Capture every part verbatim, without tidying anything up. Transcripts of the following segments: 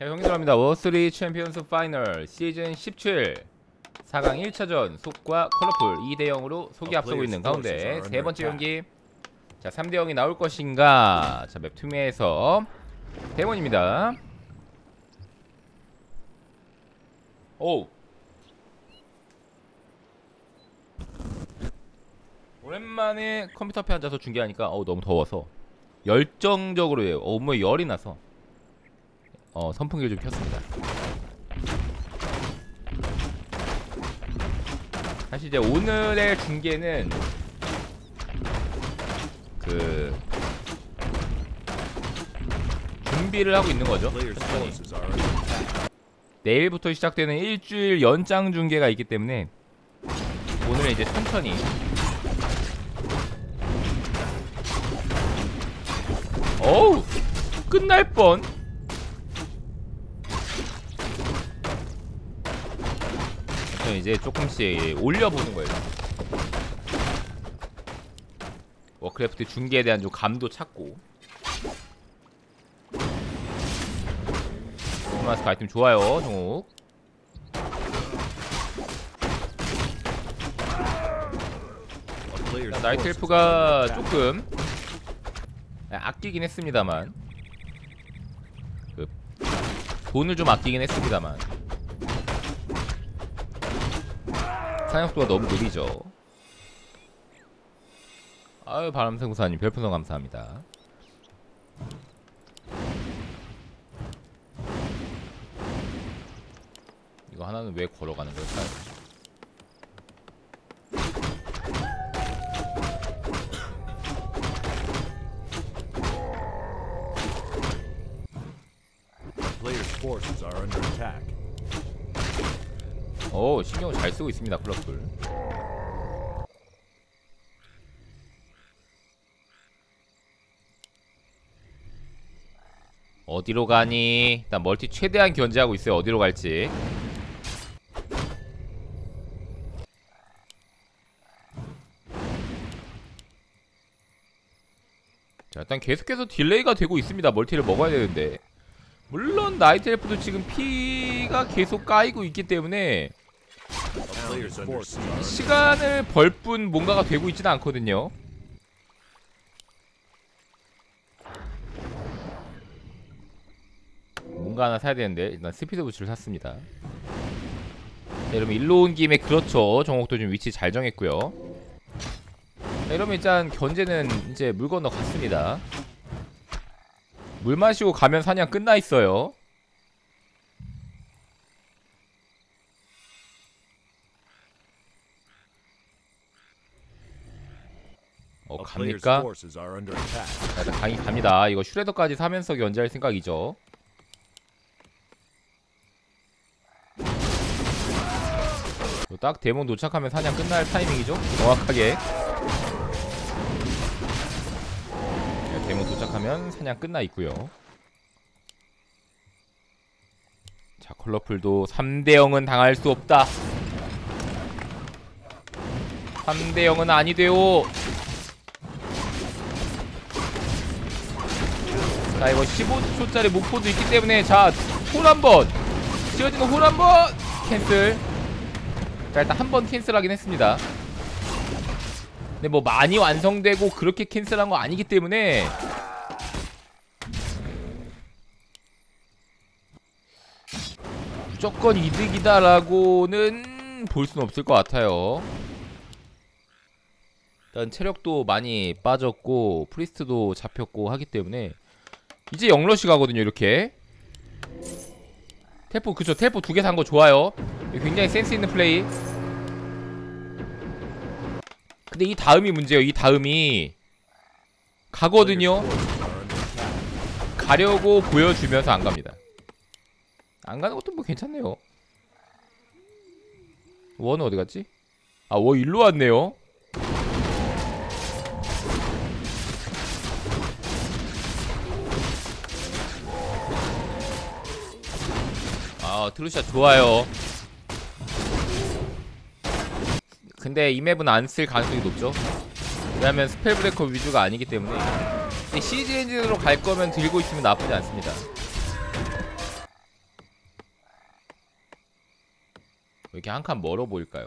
자, 경기들어갑니다. 워쓰리 챔피언스 파이널 시즌 십칠 사 강 일 차전 속과 컬러풀 이 대 영으로 속이 앞서고 있는 가운데 세 번째 경기. 자, 삼 대 영이 나올 것인가. 자, 맵 투매에서 대본입니다. 오, 오랜만에 컴퓨터 앞에 앉아서 중계하니까 어우 너무 더워서 열정적으로 해요. 온몸에 열이 나서 어 선풍기를 좀 켰습니다. 사실 이제 오늘의 중계는 그 준비를 하고 있는 거죠. 천천히. 내일부터 시작되는 일주일 연장 중계가 있기 때문에 오늘은 이제 천천히 어우 끝날 뻔. 이제 조금씩 올려보는 거예요. 워크래프트 중계에 대한 좀 감도 찾고. 마스크 아이템 좋아요, 정욱. 나이트 엘프가 조금 아끼긴 했습니다만, 그 돈을 좀 아끼긴 했습니다만 사냥속도가 너무 느리죠. 아유, 바람생구사님 별풍선 감사합니다. 이거 하나는 왜 걸어가는 걸까요? 오, 신경을 잘 쓰고 있습니다, 클럽풀. 어디로 가니? 일단 멀티 최대한 견제하고 있어요. 어디로 갈지. 자, 일단 계속해서 딜레이가 되고 있습니다. 멀티를 먹어야 되는데. 물론 나이트 엘프도 지금 피가 계속 까이고 있기 때문에 시간을 벌 뿐 뭔가가 되고 있지는 않거든요. 뭔가 하나 사야 되는데 일단 스피드 부츠를 샀습니다. 자, 이러면 일로 온 김에 그렇죠. 정옥도 좀 위치 잘 정했고요. 자, 이러면 일단 견제는 이제 물 건너 갔습니다. 물 마시고 가면 사냥 끝나 있어요. 어, 갑니까? 자, 일단 강이 갑니다. 이거 슈레더까지 사면서 견제할 생각이죠. 딱 데몬 도착하면 사냥 끝날 타이밍이죠? 정확하게. 데몬 도착하면 사냥 끝나 있고요. 자, 컬러풀도 삼 대 영은 당할 수 없다. 삼 대 영은 아니돼요. 자, 이거 십오 초짜리 목포도 있기 때문에 자, 홀 한번 지어지는 홀 한번 캔슬. 자, 일단 한 번 캔슬하긴 했습니다. 근데 뭐 많이 완성되고 그렇게 캔슬한 거 아니기 때문에 무조건 이득이다라고는 볼 수는 없을 것 같아요. 일단 체력도 많이 빠졌고 프리스트도 잡혔고 하기 때문에 이제 영러시 가거든요. 이렇게 텔포, 그쵸, 텔포 두 개 산 거 좋아요. 굉장히 센스 있는 플레이. 근데 이 다음이 문제예요. 이 다음이 가거든요. 가려고 보여주면서 안 갑니다. 안 가는 것도 뭐 괜찮네요. 원은 어디 갔지? 아, 원 일로 왔네요. 아, 트루샷 좋아요. 근데 이 맵은 안 쓸 가능성이 높죠. 왜냐면 스펠브레이커 위주가 아니기 때문에. 근데 시즈 엔진으로 갈 거면 들고 있으면 나쁘지 않습니다. 왜 이렇게 한 칸 멀어 보일까요?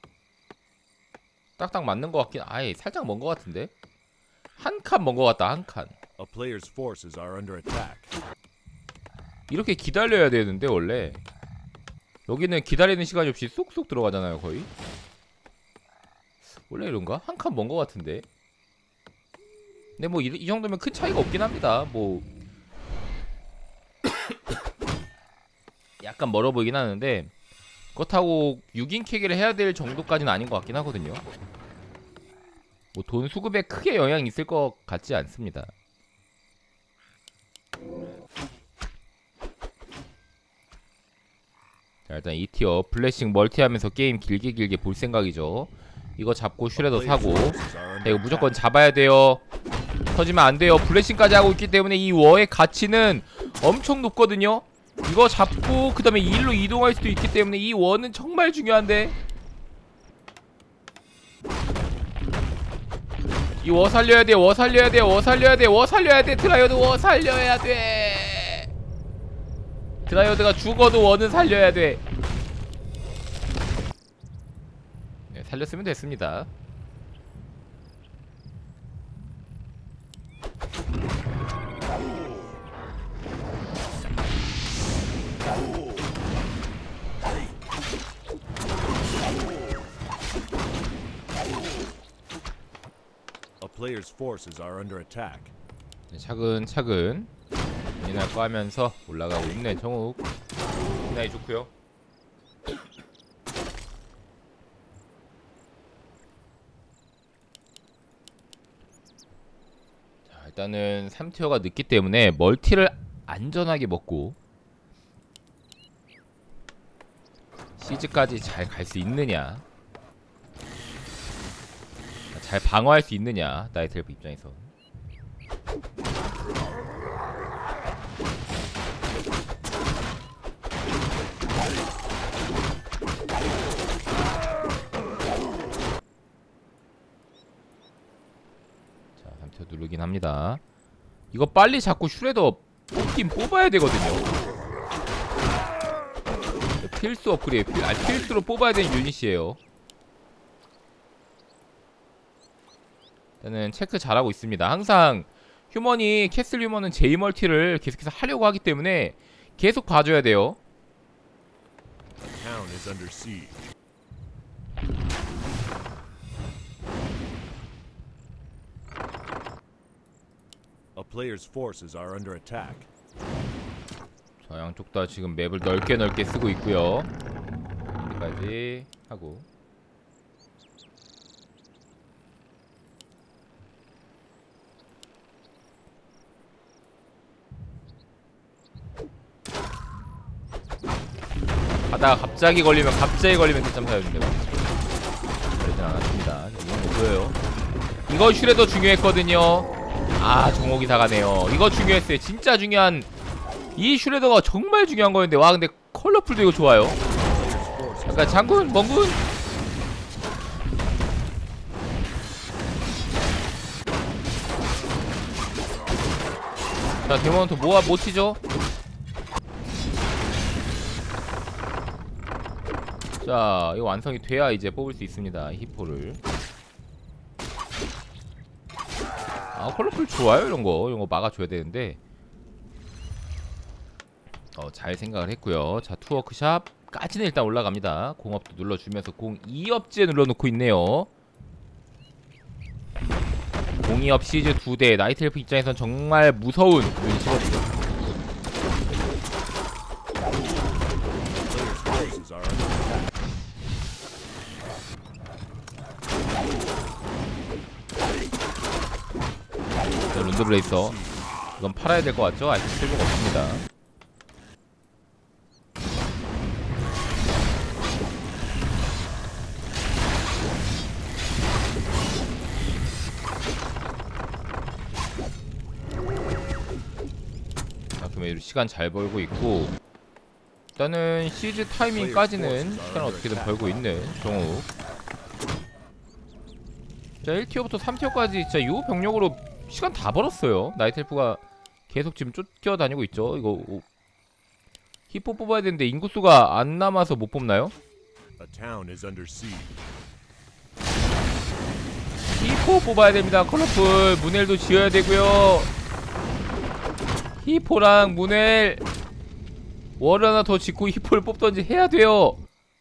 딱딱 맞는 것 같긴. 아예 살짝 먼 것 같은데. 한 칸 먼 것 같다. 한 칸. A player's forces are under attack. 이렇게 기다려야 되는데 원래 여기는 기다리는 시간이 없이 쏙쏙 들어가잖아요 거의. 원래 이런가? 한 칸 먼 것 같은데. 근데 뭐 이 정도면 큰 차이가 없긴 합니다. 뭐 약간 멀어 보이긴 하는데 그렇다고 육 인 캐기를 해야 될 정도까지는 아닌 것 같긴 하거든요. 뭐 돈 수급에 크게 영향이 있을 것 같지 않습니다. 자, 일단 이 티어 블레싱 멀티하면서 게임 길게 길게 볼 생각이죠. 이거 잡고 슈레더 사고. 자, 이거 무조건 잡아야 돼요. 터지면 안 돼요. 블레싱까지 하고 있기 때문에 이 워의 가치는 엄청 높거든요. 이거 잡고 그 다음에 이 일로 이동할 수도 있기 때문에 이 워는 정말 중요한데. 이 워 살려야 돼. 워 살려야 돼. 워 살려야 돼. 워 살려야 돼. 드라이어드 워 살려야 돼. 드라이어드가 죽어도 워는 살려야 돼. 네, 살렸으면 됐습니다. A player's forces are under attack. 네, 차근차근 이날 거 하면서 올라가고 있네. 정욱 나이 좋고요. 자, 일단은 삼 티어가 늦기 때문에 멀티를 안전하게 먹고 시즈까지 잘 갈 수 있느냐, 잘 방어할 수 있느냐, 나이트엘프 입장에서. 자, 삼 티어 누르긴 합니다. 이거 빨리 잡고 슈레더 뽑긴 뽑아야 되거든요. 필수 업그레이드, 필, 아, 필수로 뽑아야 되는 유닛이에요. 일단은 체크 잘하고 있습니다. 항상 휴먼이, 캐슬 휴먼은 제이 멀티를 계속해서 하려고 하기 때문에 계속 봐줘야 돼요. Town is under siege. A player's forces are under attack. 자, 양쪽 다 지금 맵을 넓게 넓게 쓰고 있고요. 여기까지 하고. 하다가 갑자기 걸리면 갑자기 걸리면 대참 사여준대요. 그러진 않았습니다. 이건 뭐예요? 이거 슈레더 중요했거든요. 아, 정옥이 사가네요. 이거 중요했어요. 진짜 중요한, 이 슈레더가 정말 중요한 거였는데. 와, 근데 컬러풀도 이거 좋아요. 약간 장군, 멍군. 자, 데모넌트 뭐가 못 치죠? 자, 이거 완성이 돼야 이제 뽑을 수 있습니다. 히포를. 아, 컬러풀 좋아요. 이런거 이런거 막아줘야 되는데. 어, 잘 생각을 했고요. 자, 투워크샵까지는 일단 올라갑니다. 공업도 눌러주면서 공 이 업지에 눌러놓고 있네요. 공이 업 시즈 두 대. 나이트엘프 입장에선 정말 무서운 유닛이거든요. 자, 룬드 브레이서. 이건 팔아야 될 것 같죠? 아직 쓸모가 없습니다. 시간 잘 벌고 있고, 일단은 시즈 타이밍까지는 시간 어떻게든 벌고 있는 정욱. 자, 일 티어부터 삼 티어까지 진짜 요 병력으로 시간 다 벌었어요. 나이트엘프가 계속 지금 쫓겨다니고 있죠. 이거 히포 뽑아야 되는데 인구수가 안 남아서 못 뽑나요? A town is under siege. 히포 뽑아야 됩니다. 컬러풀 문엘도 지어야 되고요. 히포랑 문엘 월 하나 더 짓고 히포를 뽑던지 해야 돼요.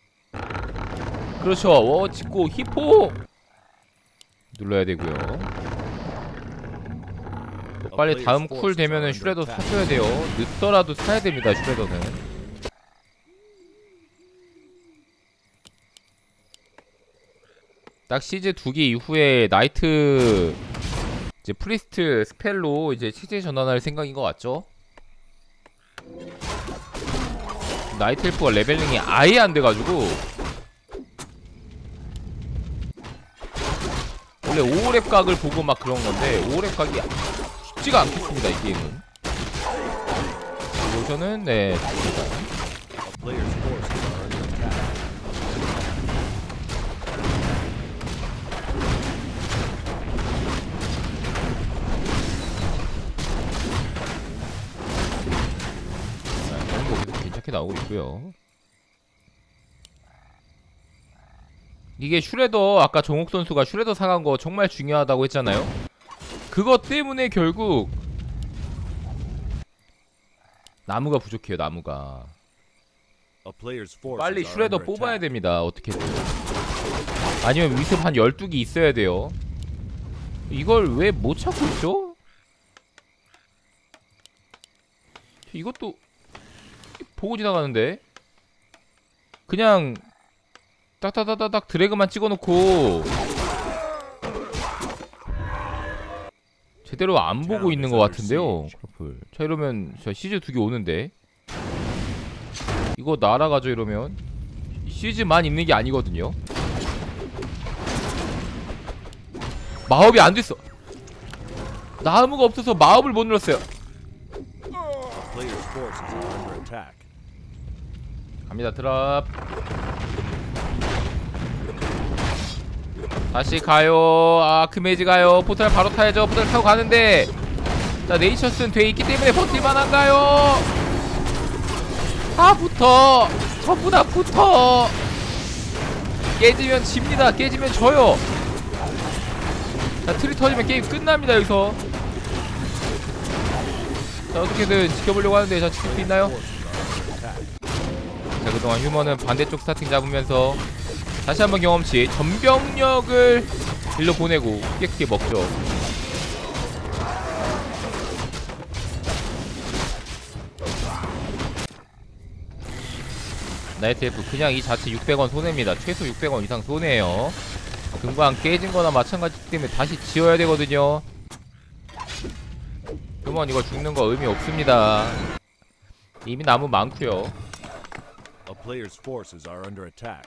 그렇죠. 워 짓고 히포 눌러야 되고요. 빨리 다음 쿨 되면은 슈레더 사줘야 돼요. 늦더라도 사야 됩니다. 슈레더는. 딱 시즈 두 개 이후에 나이트 이제 프리스트 스펠로 이제 체제 전환할 생각인 것 같죠? 나이트 엘프가 레벨링이 아예 안 돼가지고 원래 오랩 각을 보고 막 그런 건데 오랩 각이 쉽지가 않겠습니다 이 게임은. 로션은 네 좋습니다. A player's forces are under attack. 괜찮게 나오고 있고요. 이게 슈레더 아까 정옥 선수가 슈레더 사간 거 정말 중요하다고 했잖아요. 그것 때문에 결국 나무가 부족해요. 나무가 A player's forces 빨리 are 슈레더 under 뽑아야 attack. 됩니다. 어떻게든. 아니면 위습 한 열두 개 있어야 돼요. 이걸 왜 못 찾고 있죠? 이것도 보고 지나가는데 그냥 딱딱딱딱 드래그만 찍어놓고 제대로 안 보고 있는 것 같은데요. 커플. 자 이러면 자 시즈 두 개 오는데 이거 날아가죠. 이러면 시즈만 있는 게 아니거든요. 마법이 안 됐어. 나무가 없어서 마법을 못 눌렀어요. A player's forces are under attack. 갑니다. 드랍. 다시 가요. 아크메이지 가요. 포탈 바로 타야죠. 포탈 타고 가는데 자 네이처스는 돼 있기 때문에 버틸만 한가요? 다 붙어. 전부 다 붙어. 깨지면 집니다. 깨지면 져요. 자 트리 터지면 게임 끝납니다. 여기서 자 어떻게든 지켜보려고 하는데 자 지킬 수 있나요? 자 그동안 휴머는 반대쪽 스타팅 잡으면서 다시 한번 경험치 전병력을 일로 보내고 크게 크게 먹죠. 나이트 엘프 그냥 이 자체 육백 원 손해입니다. 최소 육백 원 이상 손해예요. 금방 깨진 거나 마찬가지기 때문에 다시 지어야 되거든요. 휴먼 이거 죽는 거 의미 없습니다. 이미 나무 많고요. A player's forces are under attack.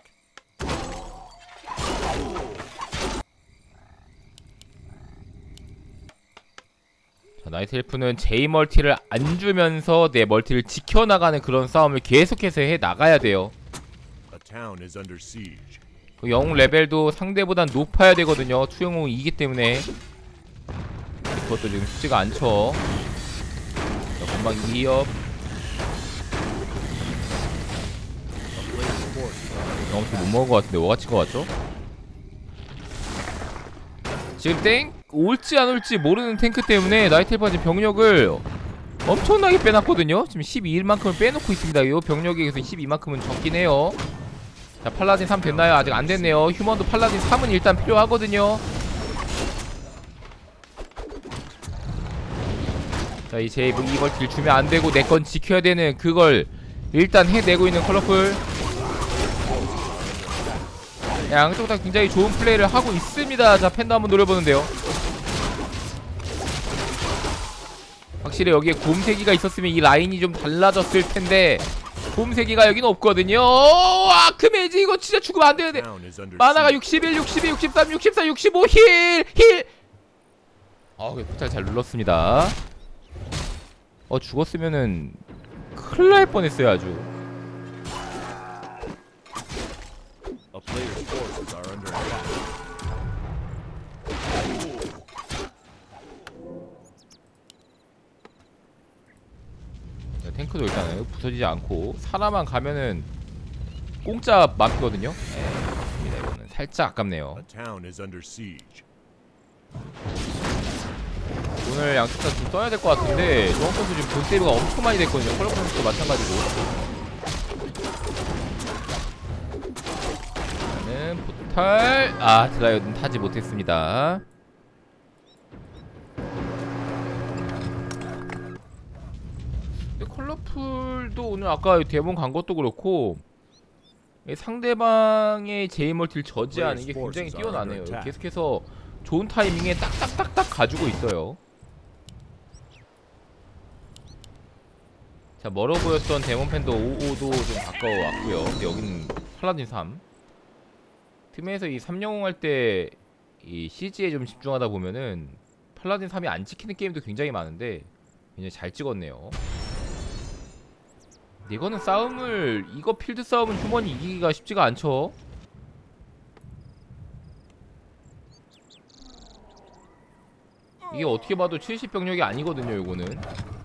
자, 나이트 엘프는 제이 멀티를 안 주면서 내 멀티를 지켜나가는 그런 싸움을 계속해서 해 나가야 돼요. A town is under siege. 그 영웅 레벨도 상대보단 높아야 되거든요. 투영웅이기 때문에 그것도 지금 쉽지가 않죠. 자, 금방 이 업 A player's forces are under 경험치 못 먹은 것 같은데 뭐가 친 것 같죠? 지금 땡 올지 안 올지 모르는 탱크 때문에 나이트 엘프가 지금 병력을 엄청나게 빼놨거든요. 지금 십이 일만큼을 빼놓고 있습니다. 이 병력에서 십이만큼은 적긴 해요. 자 팔라딘 삼 됐나요? 아직 안 됐네요. 휴먼도 팔라딘 삼은 일단 필요하거든요. 자 이 제이브 이걸 딜 주면 안 되고 내 건 지켜야 되는 그걸 일단 해내고 있는 컬러풀. 양쪽 다 굉장히 좋은 플레이를 하고 있습니다. 자 팬도 한번 노려보는데요. 확실히 여기에 곰세기가 있었으면 이 라인이 좀 달라졌을 텐데 곰세기가 여긴 없거든요. 아크메이지 이거 진짜 죽으면 안 되는데. town is under 마나가 siege. 육십일, 육십이, 육십삼, 육십사, 육십오 힐! 힐! 아, 포탈 잘 눌렀습니다. 어, 죽었으면은 큰일 날 뻔했어요, 아주. A player's forces are under attack. 자, 탱크도 일단은 부서지지 않고 사람만 가면은 공짜 마피거든요. 네, 이거는 살짝 아깝네요. A town is under siege. 오늘 양쪽 다 좀 써야 될 것 같은데 조항 선수 지금 돈 세이브가 엄청 많이 됐거든요. 컬러 선수도 마찬가지로. 저는 포탈 아 드라이어는 타지 못했습니다. 근데 컬러풀도 오늘 아까 데몬 간 것도 그렇고 상대방의 제이멀티를 저지하는 게 굉장히 뛰어나네요. 계속해서 좋은 타이밍에 딱딱딱딱 가지고 있어요. 자, 멀어 보였던 데몬팬더 오오도 좀 가까워왔고요. 근데 여기는 팔라딘 삼. 틈에서 이 삼 영웅 할 때 이 씨지에 좀 집중하다 보면은 팔라딘 삼이 안 찍히는 게임도 굉장히 많은데 굉장히 잘 찍었네요. 근데 이거는 싸움을 이거 필드 싸움은 휴먼이 이기기가 쉽지가 않죠. 이게 어떻게 봐도 칠십 병력이 아니거든요, 이거는.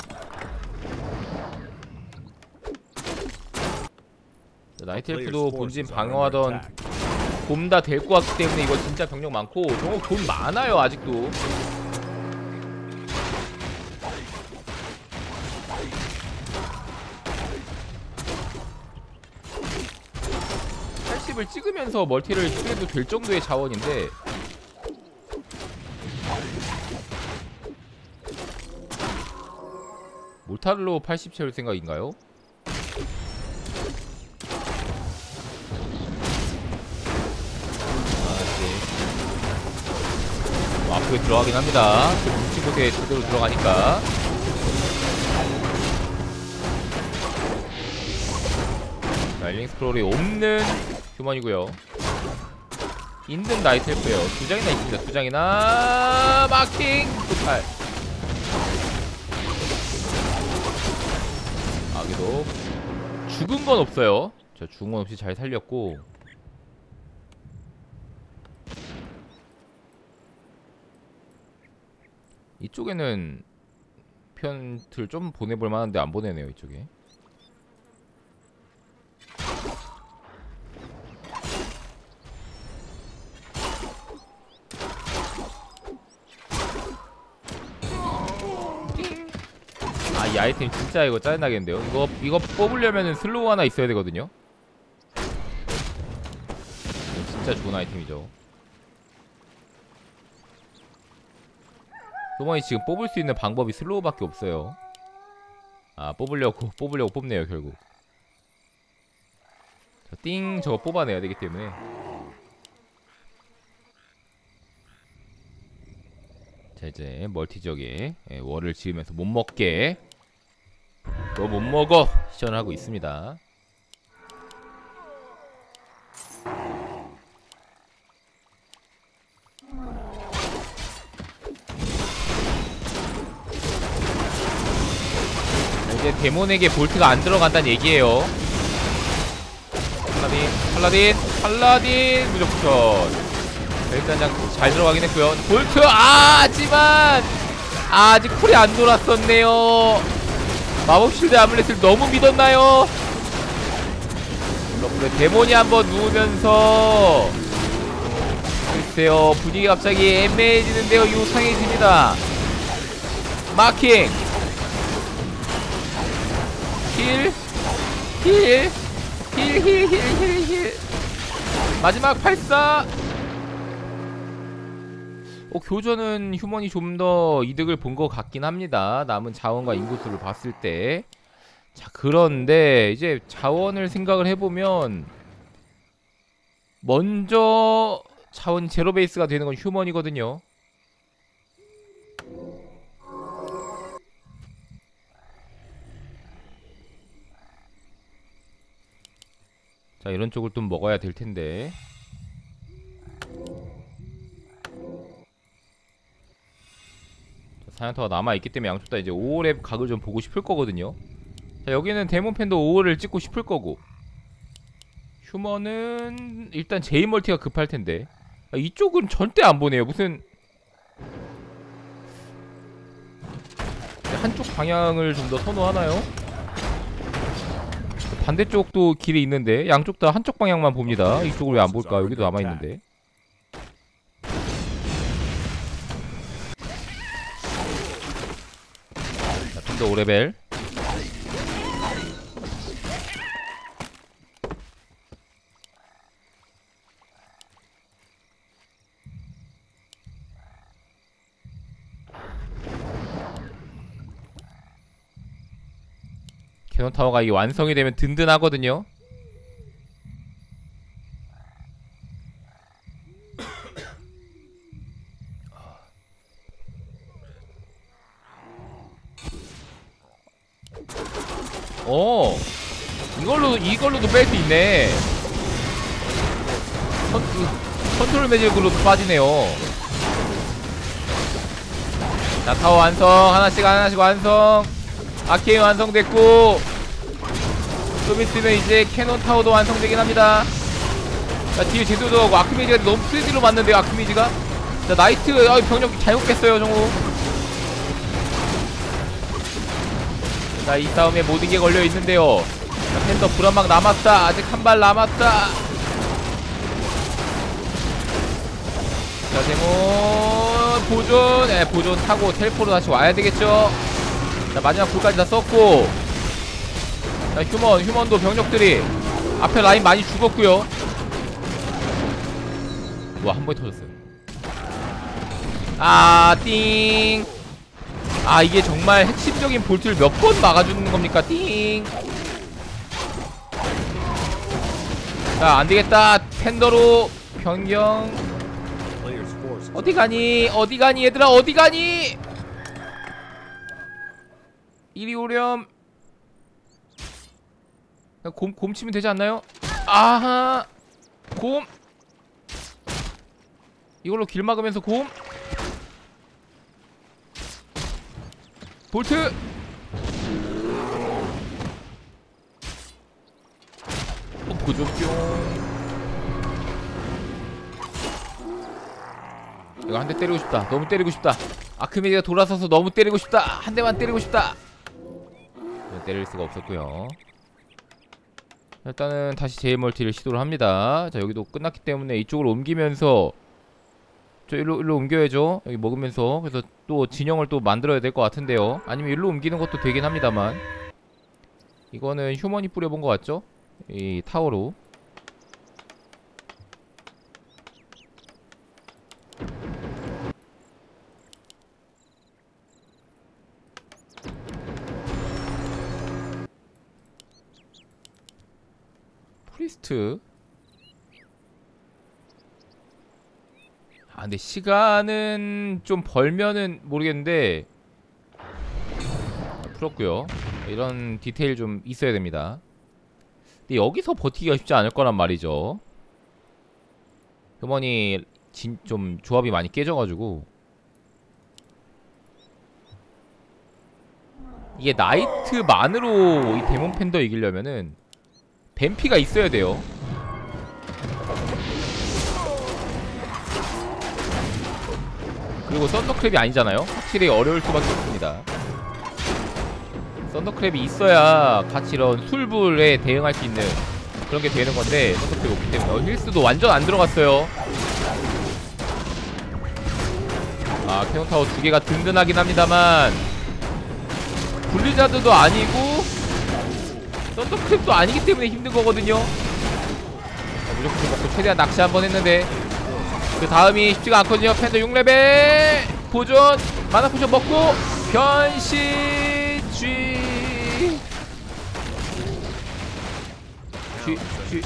나이트 엘프도 본진 방어하던 곰 다 될 것 같기 때문에 이거 진짜 병력 많고 저거 돈 많아요, 아직도. 팔십을 찍으면서 멀티를 해도 될 정도의 자원인데 몰탈로 팔십 채울 생각인가요? 뭐 앞으로 들어가긴 합니다. 뭉친 곳에 제대로 들어가니까. 자, 일링 스크롤이 없는 휴먼이고요. 있는 나이트 헬프예요. 두 장이나 있습니다. 두 장이나 마킹 포탈. 아, 그래도 죽은 건 없어요. 저 죽은 건 없이 잘 살렸고. 이쪽에는 편들 좀 보내볼 만한데 안 보내네요, 이쪽에. 아, 이 아이템 진짜 이거 짜증나겠는데요. 이거 이거 뽑으려면은 슬로우 하나 있어야 되거든요. 진짜 좋은 아이템이죠. 소머니 지금 뽑을 수 있는 방법이 슬로우밖에 없어요. 아, 뽑으려고 뽑으려고 뽑네요, 결국. 자, 띵 저거 뽑아내야 되기 때문에. 자, 이제 멀티 지역에 예, 월을 지으면서 못 먹게 너 못 먹어 시전을 하고 있습니다. 이제 데몬에게 볼트가 안 들어간다는 얘기예요. 팔라딘, 팔라딘, 팔라딘 무적전. 일단 잘 들어가긴 했고요. 볼트, 아, 하지만 아직 쿨이 안 돌았었네요. 마법 실드 아물렛을 너무 믿었나요? 물론 데몬이 한번 누우면서 글쎄요, 분위기 갑자기 애매해지는데요. 유상해집니다. 마킹. 힐, 힐, 힐, 힐, 힐, 힐, 힐. 마지막 발사. 어, 교전은 휴먼이 좀 더 이득을 본 것 같긴 합니다. 남은 자원과 인구수를 봤을 때. 자, 그런데 이제 자원을 생각을 해보면 먼저 자원이 제로 베이스가 되는 건 휴먼이거든요. 자, 이런 쪽을 좀 먹어야 될 텐데. 사냥터가 남아있기 때문에 양쪽 다 이제 오월의 각을 좀 보고 싶을 거거든요. 자, 여기는 데몬팬도 오월을 찍고 싶을 거고, 휴먼은 일단 제이멀티가 급할 텐데. 아, 이쪽은 절대 안 보내요. 무슨 한쪽 방향을 좀 더 선호하나요? 반대쪽도 길이 있는데 양쪽 다 한쪽 방향만 봅니다. 이쪽을 왜 안 볼까? 여기도 남아있는데. 자, 좀 더 오 레벨. 캐논 타워가 이게 완성이 되면 든든하거든요. 어, 이걸로 이걸로도 뺄 수 있네. 컨, 그, 컨트롤 매직으로도 빠지네요. 자, 타워 완성. 하나씩 하나씩 완성. 아케인 완성됐고, 좀 있으면 이제 캐논 타워도 완성되긴 합니다. 자, 뒤에 제대로 하고 아크메이지가 너무 프리디로 맞는데요. 아크메이지가. 자, 나이트 아, 병력 잘못 뺐어요 정우. 자, 이 싸움에 모든 게 걸려 있는데요. 자, 팬더 불안막 남았다. 아직 한 발 남았다. 자, 데몬 보존. 예, 보존 타고 텔포로 다시 와야 되겠죠. 자, 마지막 불까지 다 썼고. 자, 휴먼, 휴먼도 병력들이 앞에 라인 많이 죽었고요. 와, 한 번에 터졌어요. 아, 띵. 아, 이게 정말 핵심적인 볼트를 몇 번 막아주는 겁니까? 띵. 자, 안되겠다. 팬더로 변경. Player's forces 어디 가니? 어디 가니? 얘들아, 어디 가니? 이리 오렴. 곰, 곰 치면 되지 않나요? 아하. 곰. 이걸로 길 막으면서 곰. 볼트. 어, 보조뿅. 이거 한 대 때리고 싶다. 너무 때리고 싶다. 아크메디가 돌아서서 너무 때리고 싶다. 한 대만 때리고 싶다. 때릴 수가 없었고요. 일단은 다시 제이멀티를 시도를 합니다. 자, 여기도 끝났기 때문에 이쪽으로 옮기면서 저 일로 일로 옮겨야죠. 여기 먹으면서. 그래서 또 진영을 또 만들어야 될 것 같은데요. 아니면 일로 옮기는 것도 되긴 합니다만, 이거는 휴먼이 뿌려본 것 같죠? 이 타워로. 프리스트. 아, 근데 시간은 좀 벌면은 모르겠는데 풀었고요. 이런 디테일 좀 있어야 됩니다. 근데 여기서 버티기가 쉽지 않을 거란 말이죠. 휴먼이 진, 좀 조합이 많이 깨져가지고. 이게 나이트만으로 이 데몬 팬더 이기려면은 뱀피가 있어야 돼요. 그리고 썬더크랩이 아니잖아요. 확실히 어려울 수밖에 없습니다. 썬더크랩이 있어야 같이 이런 술불에 대응할 수 있는 그런 게 되는 건데, 썬더크랩이 없기 때문에. 어, 힐스도 완전 안 들어갔어요. 아, 캐논타워 두 개가 든든하긴 합니다만, 블리자드도 아니고 썬더크랩도 아니기 때문에 힘든 거거든요. 어, 무조건 좀 먹고 최대한 낚시 한번 했는데, 그 다음이 쉽지가 않거든요. 팬더 육 레벨 보존 마나 포션 먹고 변신 G G G.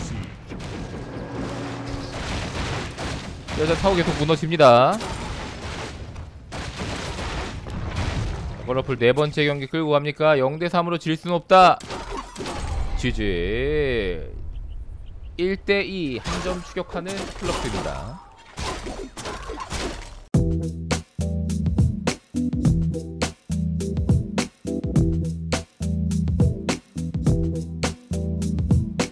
여자 타워 계속 무너집니다. 워러풀 네 번째 경기 끌고 갑니까? 영 대 삼으로 질 수는 없다. 지지. 일 대 이 한 점 추격하는 클럽입니다.